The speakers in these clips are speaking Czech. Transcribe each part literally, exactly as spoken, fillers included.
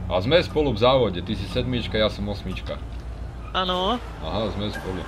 A sme spolu v závode, ty si sedmička, ja som osmička. Ano. Aha, sme spolu.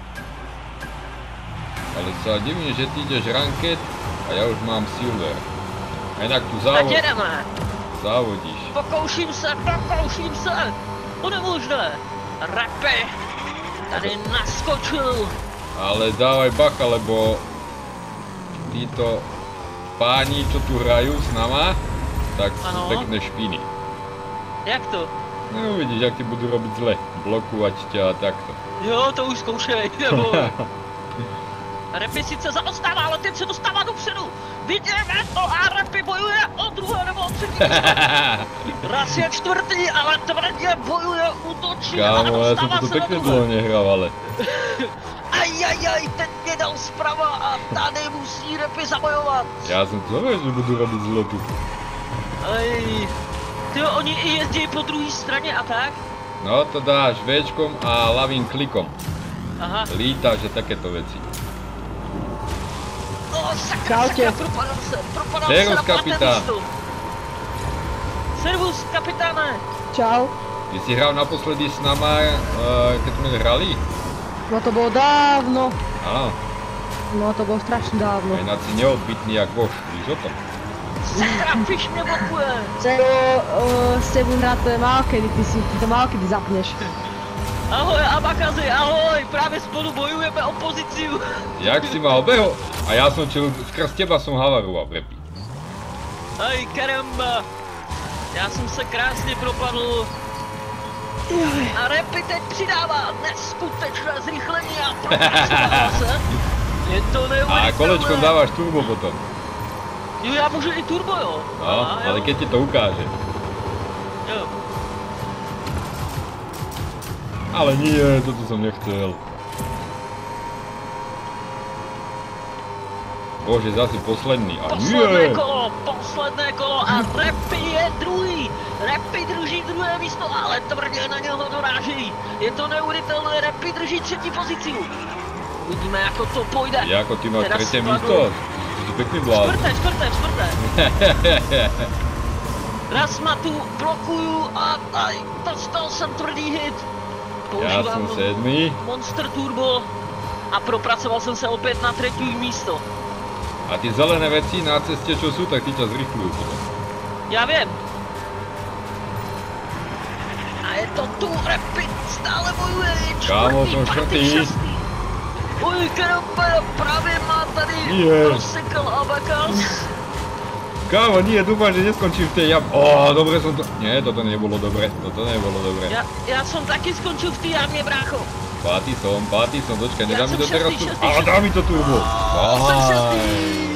Ale sa divím, že ty ideš ranket a ja už mám silver. A inak tu závod... Tak jedeme. Závodíš. Pokouším se, pokouším se. Bude možné. Repi. Tady naskočil. Ale dávaj bacha, lebo títo páni, čo tu hrajú s nama, tak sú ano. pekné špiny. Jak to? No uvidíš, jak ti budú robiť zle. Blokovať ťa a takto. Jo, to už zkoušej, nebo... Repi sice zaostává, ale teď se dostává dopředu. Vidíme to a Repi bojuje o druhé nebo o třetí. Raz je čtvrtý, ale tvrdě bojuje, útočí a Kámo, ja som dostává to se na pekne druhé. dlho nehral, ale... Ajajaj, teď mě dal zprava a tady musí Repi zabojovat. Ja som to vedel, že budú robiť zle tu. Ej, tyjo, oni i jezdí po druhé straně a tak? No to dáš Včkom a ľavým klikom. Aha. Lítaš a takéto veci. No, sakra, sakra, propadal se, propadal se Servus, na páté kapitán. místo. Servus, kapitáne. Čau. Ty si hral naposledy s nama, uh, keď sme hrali? No to bolo dávno. Áno. No to bolo strašne dávno. A ináč si neodbitný jak voš, víš o tom? Sakra, fiš mě blokuje. Čego uh, s tebou hrát to je málo kedy, ty si ty to málo kedy zapneš. Ahoj, Abakazy, ahoj, právě spolu bojujeme o pozici. Jak si mal beho? A ja som čel, skrz teba som havaroval v Repi. Aj, karamba. Já jsem se krásně propadl. A Repi teď přidává neskutečné zrychlení a propracoval se. Je to neuvěřitelné. A kolečkom dávaš turbo potom. Jo, já můžu i turbo, jo. No, Aha, ale jo. keď ti to ukáže. Jo. Ale nie, toto som nechcel. Bože, zase posledný. A Posledné nie! kolo, posledné kolo a Repi je druhý. Repi drží druhé místo, ale tvrdě na něho doráží. Je to neuvěřitelné, Repi drží třetí pozici. Uvidíme, jako to půjde. Jako ty máš Teda tretie spadl. místo? Ty si pekný vlád. Čtvrté, čtvrté, čtvrté. Raz ma tu blokuju a aj, dostal jsem tvrdý hit. Ja som sedmý. Monster Turbo a propracoval jsem se opět na třetí místo. A ty zelené veci na ceste, čo sú, tak ty ťa zrychľujú potom. Já vím. A je to tu, Repi stále bojuje, je Kámo, čtvrtý, som pátý, čtvrtý. šestý. Oj, karamba, právě má tady Nie. rozsekal Abakaz. Kámo, nie, dúfam, že neskončím v tej jam... Ó, dobre som to... Nie, toto nebolo dobre, toto nebolo dobre. Já, já jsem taky skončil v té jamě, brácho. Pátý som, pátý som, počkaj, nedá Ja mi som to teraz šestý, tu... šestý, Á, šestý. dá mi to turbo! Jsem Aj, šestý.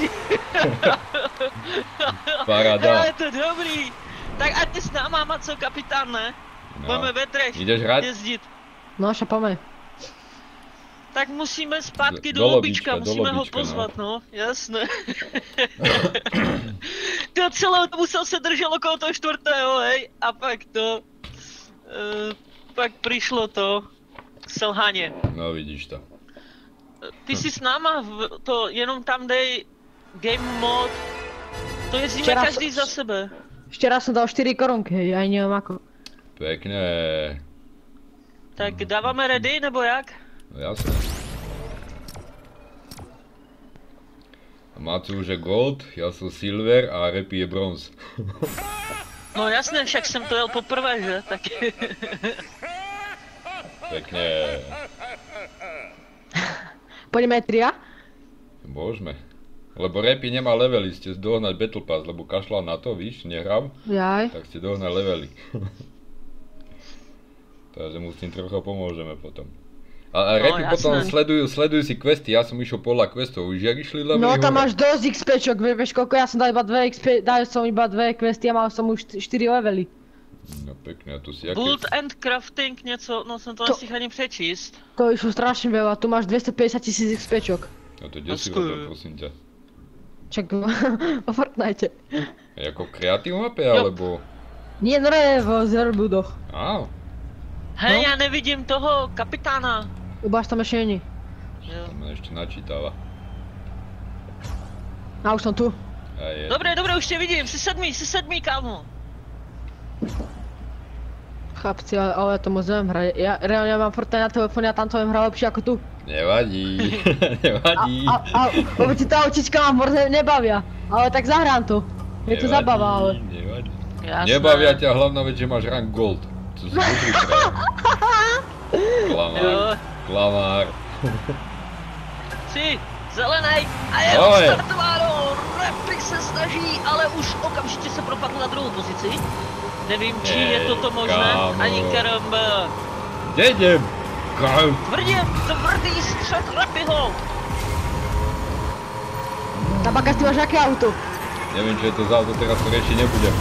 paráda. Ale to dobrý. Tak ať ty s náma, Maco, kapitán, ne? No. Budeme ve třech Ideš hrať? jezdit. No šapame. Tak musíme zpátky Do- do, do lobička, lobička, do musíme ho lobička, no. pozvat, no, jasné. To celé to musel se držet okolo toho čtvrtého, hej, a pak to, uh, pak přišlo to k selhaně. No vidíš to. Ty jsi s náma, v, to jenom tam dej game mod, to jezdíme Včera každý s- za sebe. Včera som dal štyri korunky, hej, aj neviem ako. Pekné. Tak dáváme ready, nebo jak? No jasné. A Macu už je gold, ja som silver a Repi je bronz. No jasné, však jsem to jel poprvé, že? Tak Pekne. Poďme aj tria? Môžeme. Lebo Repi nemá levely, ste dohnať Battle Pass, lebo kašľal na to, víš, nehral, Jaj. tak ste dohnať levely. Takže mu s tým trocha pomôžeme potom. A, a No, Repi jasné. potom sledujú, sledujú si questy, ja som išiel podľa questov, už jak išli levely No tam hore? máš dosť XPčok, vieš koľko, ja som dal iba dve X P, dal som iba dve questy a mal som už štyri levely. No pekne, a tu si aké... build and crafting něco, no jsem to, To- nestihl ani přečíst. To išlo strašne veľa, tu máš dvestopäťdesiat tisíc XPčok. No to kde si Aspoň. robil, prosím ťa? Čak vo Fortnite. Jako kreatív mape, alebo... Nie, no ne, v Zero Budoch. Á, Hej, No. já nevidím toho kapitána. Ubáš tam ešte není. Jo. to ma ešte načítava. A už som tu. A je. Dobré, dobré, už tě vidím, jsi sedmý, jsi sedmý, kámo. Chlapci, ale, ale to moc nevím hrát. Já reálně mám Fortnite na telefonu a tam to vím hrát lepší jako tu. Nevadí, nevadí. A, a, a obyčí ta očička mám moc ne, nebaví, ale tak zahrám to. Je to zabava, ale. Nevadí. Jasné. Nebaví ťa hlavná vec, že máš rank gold. Co si dobrý frajer. Klamár, Jo. klamár. Tři, zelenej a je Ahoj. odstartováno. Repy se snaží, ale už okamžitě se propadl na druhou pozici. Nevím, či Ej, je toto možné, kámo. ani karamba. Kde jdem? Kam? Tvrdě, tvrdý střed Repyho. Tabaka, ty máš jaké auto? Neviem, čo je to za auto, teraz to riešiť nebudem.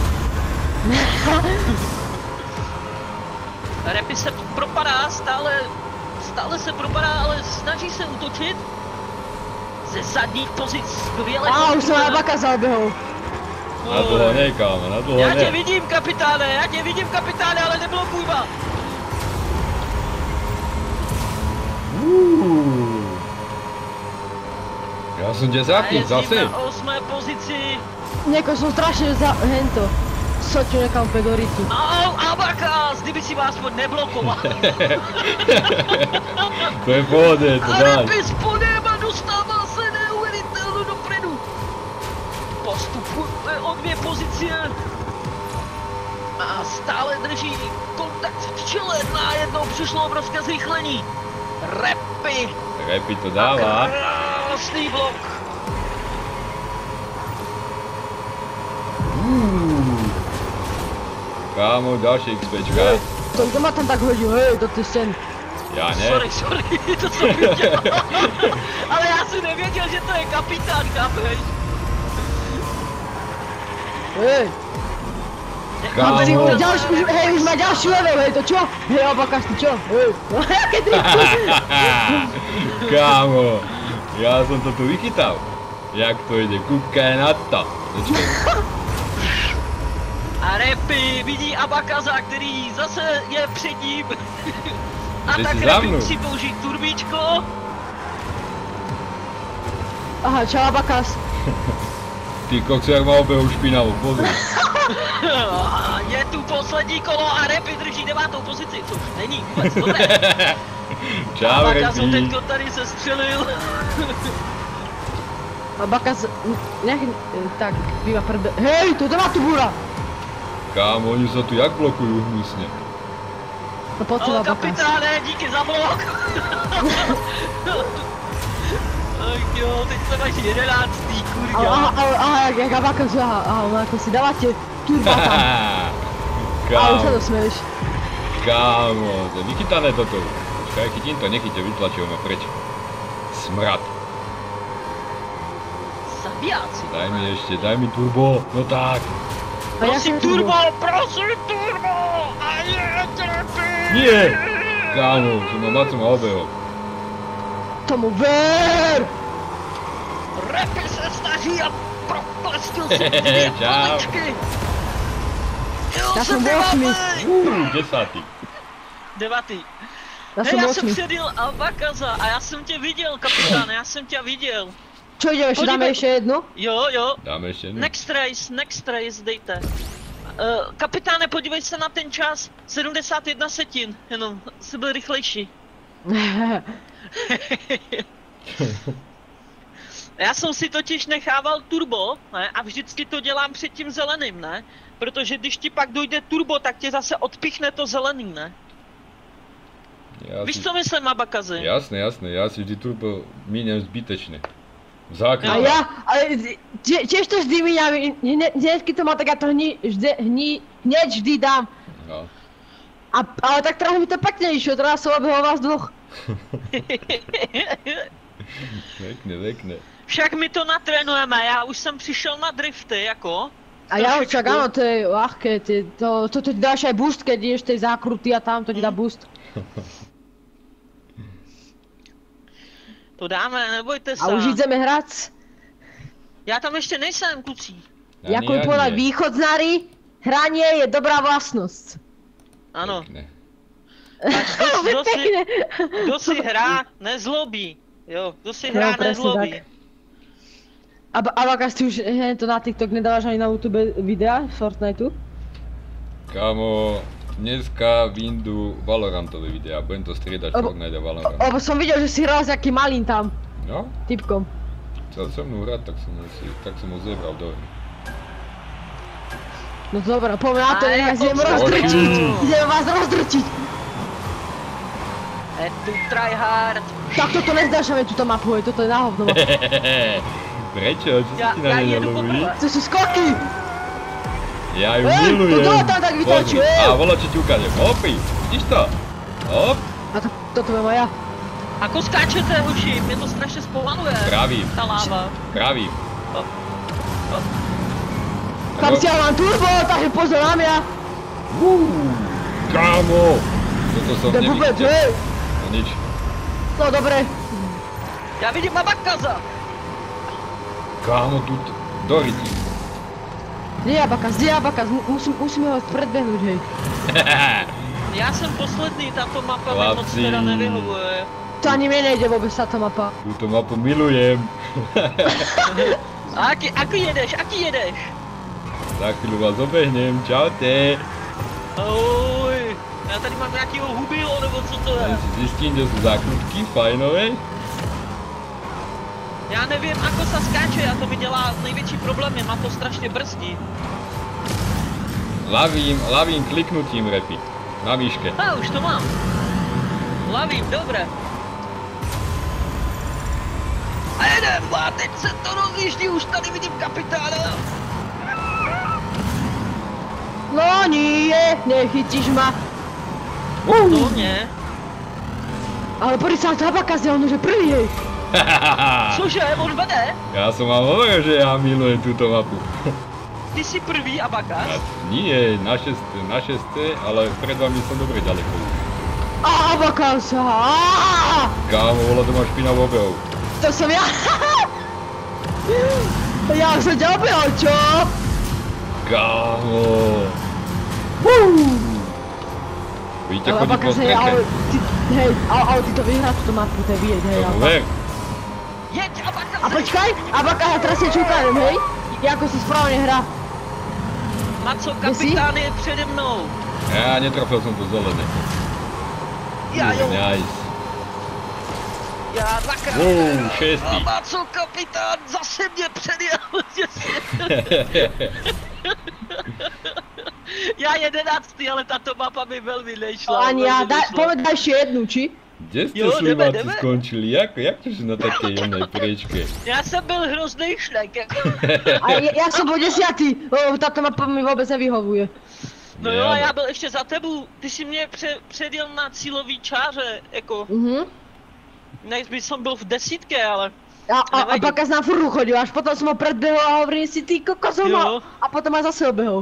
Repy se propadá, stále, stále se propadá, ale snaží se útočit. Ze zadních pozic skvěle. A už jsem Tabaka zaoběhol. Na dlho ne, kámo, na dlho Já tě ne. vidím, kapitáne, já tě vidím, kapitáne, ale neblokuj ma. Uuu. Ja som ťa A zapnul jezdím zase. na osmé pozici. Něko jsem strašně za hento. Soťu někam úplně do rytu. Au, Abakas, kdyby si vás aspoň neblokoval. To je v pohode, to A dáš. Repy spodem a dostává se neuvěřitelně dopředu. Postupuje o dvě pozice. A stále drží kontakt v čele. Najednou přišlo obrovské zrychlení. Repy. Repy to dáva. Krásný blok. Uuu. Kámo, ďalšie XPčka. To kdo má tam tak hodil, hej, do ty sen. Ja ne. Sorry, sorry, to jsem viděl. Ale já si nevěděl, že to je kapitán, chápeš? Hej. Kámo. Ty už další, už, hej, už má další level, hej, to čo? Hej, Abakas, ty čo? Hej. Jaké ty? Kámo, ja som to tu vychytal. Jak to ide, kúkaj na to. Počkej. A Repy vidí Abakaza, který zase je před ním. A Ty tak jsi za Repy mnou. musí použít turbíčko. Aha, čau Abakas. Ty kokso, jak má obehu špinavou, pozor. Je tu poslední kolo a Repy drží devátou pozici, což není vůbec dobré. Čau, Abakas ho Repy. teďko tady se střelil. Abakas, nech, tak, bývá prde. Hej, to má tu bura. Kámo, oni sa tu jak blokujú hnusne. No pojď se Ale Abakas. kapitáne, díky za blok. Ach jo, teď se máš jedenáctý, Ale kurňa. aha, ale, aha, jak, jak Abakas, aha, aha, on jako si dáváte turba tam. A už se Kámo, to směješ. kámo, to je vychytané toto. Počkaj, chytím to, nechytě, vytlačil ma preč. Smrad. Zabijáci. Daj mi ešte, daj mi turbo, no tak. A já Prosím jsem turbo, prosím turbo! A je Repy! Nie! Kámo, som ma Maco ma obehol. Tomu ver! Repy se snaží a proplestil si dvě Čau. pozičky. Jo, Já jsem jsem osmý. devátý. Uuu, desátý. Devátý. Já Hej, jsem já jsem osmý. předjel Abakaza a já jsem tě viděl, kapitáne, já jsem tě viděl. Čo jdeme, ještě dáme Podívej. ještě jednu? Jo, jo, Dáme ešte jednu. next race, next race, dejte. Uh, kapitáne, podívej se na ten čas, sedmdesát jedna setin, jenom jsi byl rychlejší. Já jsem si totiž nechával turbo, ne, a vždycky to dělám před tím zeleným, ne? Protože když ti pak dojde turbo, tak tě zase odpichne to zelený, ne? Ja Víš, si... co myslím, Abakazi? Jasné, jasné, ja si vždy turbo míňam zbytečne. V A zákrute. já, ale tě- těž to vždy míňám, vždycky to má tak, já to hní, vždy, hní, hněď vždy dám. No. A, ale tak trochu mi to pěkně išlo, teda jsem oběhol vás dvoch. Pekne, pekne. Však my to natrénujeme, já už jsem přišel na drifty, jako. A já Trošičku. však áno, to je ľahké, ty, to, to, to ti dáš aj boost, keď ideš tej zákruty a tam to ti dá boost. To dáme, nebojte se. A už jdeme hrať. Já tam ještě nejsem, kluci. Ani Jako mi ja povedali nie. východzári, hranie je dobrá vlastnosť. Ano. Pekne. Tak kdo, kdo, si, Pekne. kdo si hrá, nezlobí. Jo, kdo si Jo, hrá, presne nezlobí. tak. A Abakas, ty už he, to na TikTok nedávaš ani na YouTube videa z Fortniteu? Kámo, dneska vyjdú Valorantové videá, budem to striedať Fortnite a Valorant. Lebo som videl, že si hral s jakým malým tam. No? Typkom. Chcel so mnou hrať, tak som ho, si, tak som ho zebral do hry. No dobré, poďme na to, Ale nech vás idem poď. rozdrčiť. Idem vás rozdrčiť. Je tu tryhard. Tak toto nezdášame túto mapu, hej, toto je na hovno. Prečo? Čo Ja, sa ti na ja ne jedu nelúbi? poprvé. To sú skoky. Ja ju Ej, milujem. to dole tam tak vytáči, Pozri. ej. A volo či ti ukážem. Hopi, vidíš to? Hop, A to, toto je moja. Ako skáčete, hoši? Mě to strašně zpomaluje. pravím, Ta láva. pravím. O, o. Tam si ja mám turbo, takže pozor na mňa. Uuu, kámo. Toto som To je vôbec, nevidel. hej. No nič. No dobre. Já vidím Abakaza. Kámo, tu do ryti. Kde je Abakas, kde je Abakas? Musím, musíme ho predbehnúť, hej. Já jsem poslední, tato mapa mi moc Chlapci. teda nevyhovuje. To ani mne nejde vôbec táto mapa. Túto mapu milujem. A aký, aký jedeš, aký jedeš? Za chvíľu vás obehnem, čaute. Oj, já tady mám nějakýho hubilo, nebo co to je? Len si zistím, kde sú zákutky, fajnové. Já nevím, ako sa skáče, a to mi dělá největší problémy, má to strašně brzdí. Lavím, lavím kliknutím, repi. Na výške. A už to mám. Lavím, dobré. A jedem, a teď se to rozjíždí, už tady vidím kapitána. No nie, nechytíš ma. To mě. Ale poď sa na to Abakas, on už je prvý, hej. Cože, on vede? Ja som vám hovoril, že ja milujem túto mapu. Ty si prvý Ja, Abakas? nie, na šesté, na šesté, ale pred vami som dobre ďaleko. A Abakas, aaa. Kámo, vola to má špinavú obehu. To som ja. Ja už som ťa obehol, čo? Kámo. Vidíte Ale chodiť po Abakas, hej, ale streche? ty, hej, ale, ale ty to vyhrá túto mapu, to je vidieť, hej. Tomu ale- ver. Jeď, Abakas! A počkaj, Abakas, ja teraz si čukávam, hej. Jako si správne hrá. Maco, kapitán je přede mnou. Ja netrafil som to zelené. Já jo, Nice. já dvakrát. Wow, šestý. A Maco, kapitán zase mě předjel. Já jedenáctý, ale tato mapa mi velmi nešla. Ani ja, velmi daj, nešla. povedz ešte jednu, či? Kde ste Jo, jdeme, sliváci jdeme. skončili? Jak, jak to, že na takej jednej priečke? Já jsem byl hrozný šlek, jako. A ja, ja som bol desiatý, lebo táto mapa mi vôbec nevyhovuje. No Je, jo, a ale- já byl ještě za tebou. Ty si mě pře předjel na cílový čáře, jako. Mhm. Než by som byl v desítke, ale. A, a, a Nevadí. Abakas nám furt chodil, až potom som ho predbehol a hovorím si, ty kokos ho Jo. mal. A potom ma zase obehol.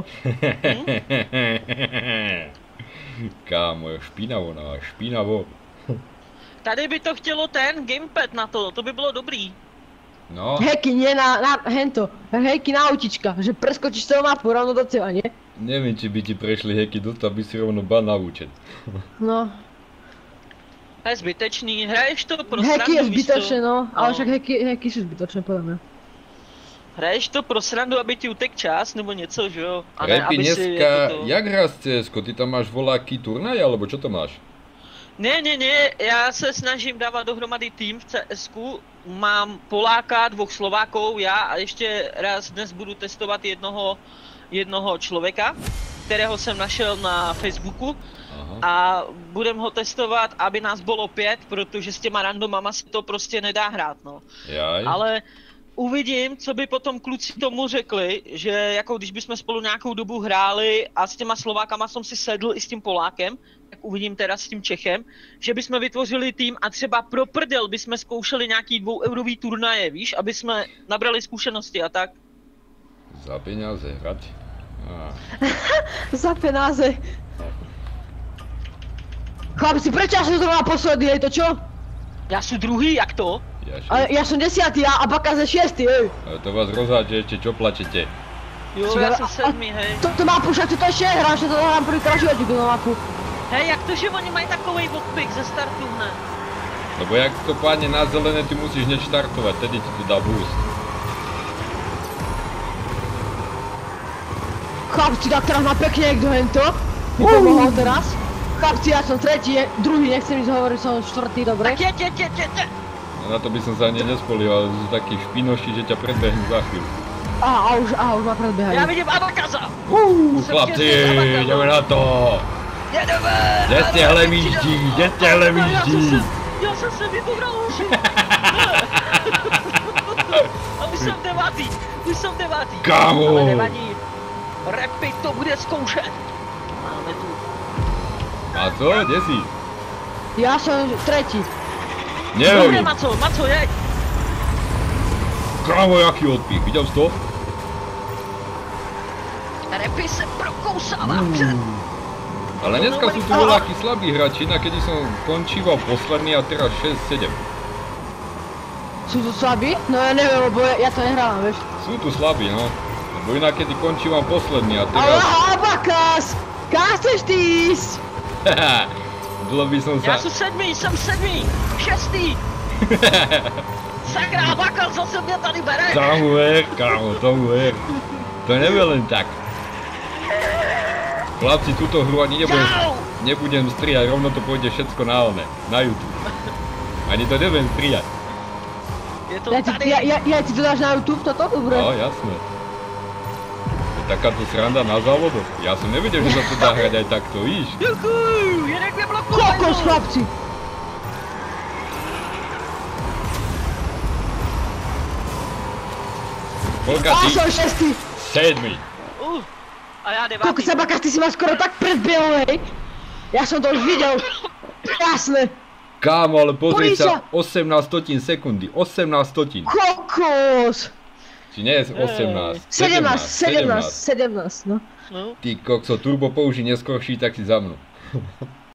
Kámo, špinavo, no, špinavo. Tady by to chtělo ten gamepad na to, to by bylo dobrý. No, Heky, nie na, na hento. Heky na autička, že preskočíš celú mapu rovno do cieľa, nie? neviem, či by ti prešli heky, dostal by si rovno ban na účet. No. To je zbytečný, hraješ to pro Heky je srandu, víš to? zbytočné, no. Ale No. však heky, heky sú zbytočné, podľa mňa. Hraješ to pro srandu, aby ti utek čas, nebo něco, že jo? A ne, Repi, aby si dneska, jako to... jak hrá z cé esko? Ty tam máš voláky turnaj, alebo čo to máš? Ne, ne, ne, já se snažím dávat dohromady tým v C S ku. Mám Poláka, dvou Slovákov, já a ještě raz dnes budu testovat jednoho, jednoho člověka, kterého jsem našel na Facebooku. Aha. A budem ho testovat, aby nás bylo pět, protože s těma randomama se to prostě nedá hrát, no. Jaj. Ale uvidím, co by potom kluci tomu řekli, že jako když bychom spolu nějakou dobu hráli a s těma Slovákama jsem si sedl i s tím Polákem, tak uvidím teda s tím Čechem, že bychom vytvořili tým a třeba pro prdel bychom zkoušeli nějaký dvoueurový turnaje, víš, aby jsme nabrali zkušenosti a tak. Za peniaze hrať? Á. Za penáze. Chlapci, prečo ja som to mal posledný, hej, to čo? Já jsem druhý, jak to? Ja še... Ale ja som desiatý a Abakas je šiestý, hej. Ale to vás rozhádže ešte, čo plačete? Jo, já jsem sedmý, hej. Toto mapu, však to ešte nehrám, že to hrám prvýkrát v živote, túto mapu. Hej, jak to, že oni mají takovej odpik ze startu hned? Lebo jak to padne na zelené, ty musíš hneď štartovať, tedy ti to dá boost. Chlapci, tak teraz má pekne niekto hento. Ti pomohol teraz? Chlapci, ja som tretí, druhý, nechcem ísť hovoriť, som štvrtý, dobre? Tak jeď, jeď, jeď, jeď. No na to by som sa ani nespolil, ale sú takí špinoši, že ťa predbehnú za chvíľu. Aha, a už, aha, už ma predbiehajú. Ja vidím Abakaza. Uuu, chlapci, ideme na to! Jedeme! Kde ste hlemíždí, kde ste hlemíždí? Já jsem se vyboural uši. A už jsem devátý, už jsem devátý. Kámo! Ale nevadí. Rapid to bude zkoušet. Máme tu. A co, kde si? Ja som tretí. Dobre, Neviem, Maco, Maco, jeď. kámo, jaký odpich, videl si to? Rapid se prokousává před. Ale dneska sú tu voľakí slabí hráči, inakedy som končíval posledný a teraz šesť sedem. Sú tu slabí? No ja neviem, lebo ja, ja to nehrávam, vieš. Sú tu slabí, no. Lebo inakedy končívam posledný a Ale teraz... Abakas! Kam chceš ty ísť? Haha, dlho by som Já sa... jsem sedmý, jsem sedmý, šestý. Sakra, Abakaz zase mě tady bere. Tomu ver, kámo, tomu ver. To nebude len tak. Chlapci, túto hru ani nebudem, Čau! nebudem strihať, rovno to pôjde všetko na one, na YouTube. Ani to nebudem strihať. Je to Ja ti, tady. ja, ja, ja ti to dáš na YouTube, toto? Dobre. No, jasné. Je takáto sranda na závodoch. Ja som nevedel, že sa to dá hrať aj takto, víš? Juhu, jeden mě blokuje. Kokos, chlapci! Koľka Ja ty? som šestý! Sedmi. Uh, a já devátý. Kokos, Abakas, ty si ma skoro tak predbiehol, hej! Ja som to už videl. Jasné. Kámo, ale pozri Pozri sa, sa. osemnásť stotín sekundy, osemnásť stotín. Kokos! Či nie je osemnásť, sedemnásť, sedemnásť, sedemnásť, no. No. Ty kokso, turbo použij neskorší, tak si za mnou.